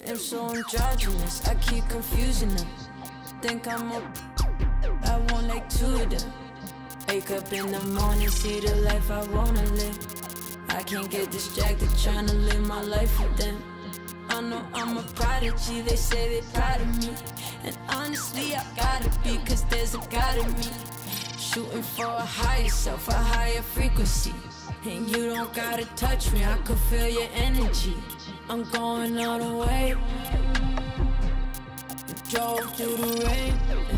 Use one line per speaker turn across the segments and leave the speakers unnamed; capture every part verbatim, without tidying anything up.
am so androgynous, I keep confusing them. Think I'm a I want like two of them. Wake up in the morning, see the life I wanna live. I can't get distracted trying to live my life with them. I know I'm a prodigy, they say they proud of me. And honestly, I gotta be, cause there's a God in me. Shooting for a higher self, a higher frequency. And you don't gotta touch me, I can feel your energy. I'm going all the way. Drove through the rain.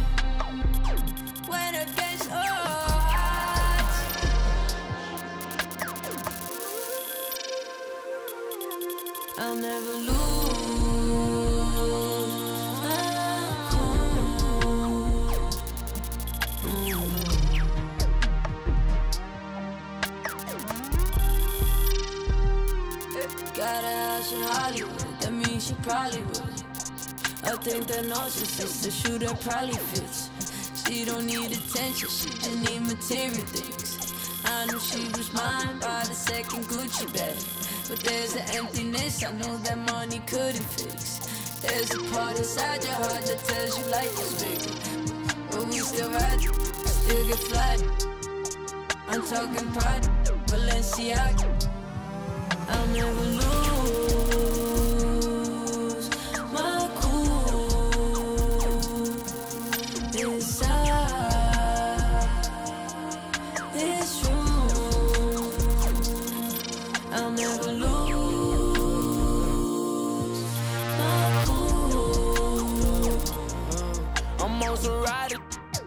When it gets hot, I'll never lose. Got a house in Hollywood, that means she probably would. I think that narcissist, the shooter probably fits. She don't need attention, she just need material things. I knew she was mine by the second Gucci bag. But there's an emptiness I know that money couldn't fix. There's a part inside your heart that tells you life is bigger. But we still ride, still get flat. I'm talking pride, Balenciaga. I'll never lose my cool inside this room. I'll never lose my cool.
I'm on some rider.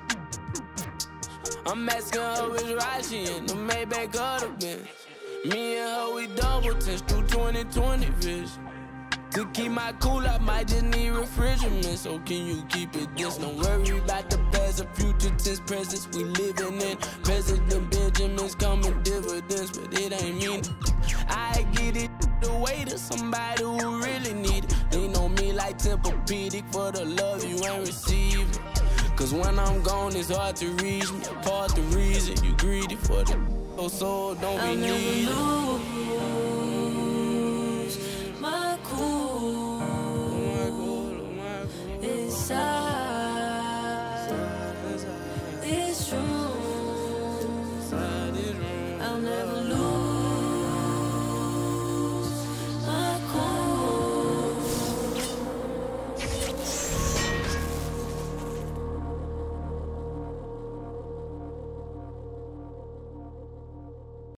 I'm asking her which ride she in, the Maybach or the Benz. Me and her, we double test through twenty twenty vision. To keep my cool, I might just need refrigerant. So can you keep it this? Don't worry about the past or future tense presence we living in. President Benjamin's coming dividends, but it ain't mean. I get it the way to somebody who really need it. Lean on me like Tempur-Pedic for the love you ain't receiving. Cause when I'm gone, it's hard to reach me. Part the reason you greedy for the so don't
I'll
be needed.
never lose my cool inside.